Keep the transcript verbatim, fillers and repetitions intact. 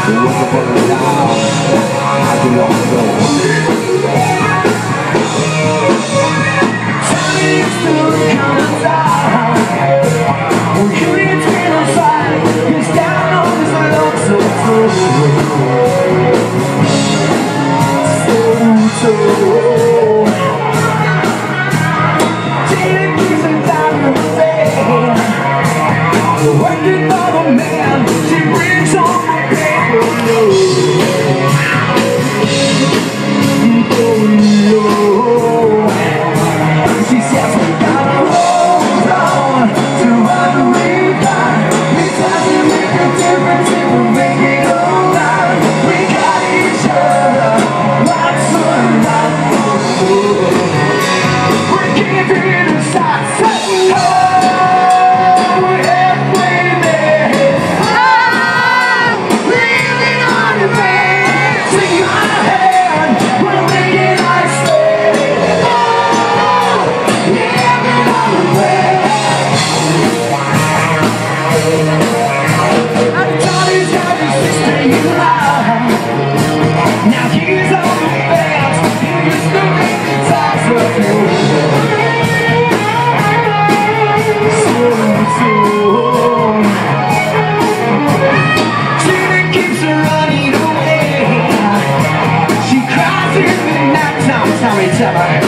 Working for the man, she brings home the paper. She says we gotta hold on to what we got. It doesn't make a difference if we make it all right. We got each other, lots of love. We're giving a shot. Sorry,